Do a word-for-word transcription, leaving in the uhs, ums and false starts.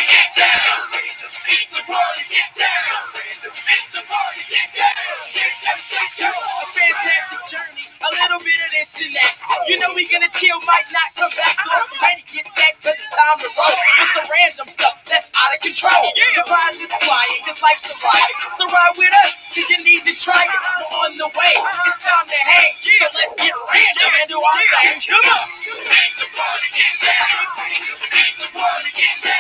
get down. It's a party, get down. It's a party, get down. Shake up, shake up. A fantastic journey, a little bit of this and that. You know we gonna chill, might not come back. So if you're ready, get back, cause it's time to roll. It's some random stuff that's out of control. Surprise is flying, cause life's a ride. So ride with us, cause you need to try it. We're on the way, it's time to hang. So let's get random and do our thing. Come on. It's a party, get down. It's a party, get down.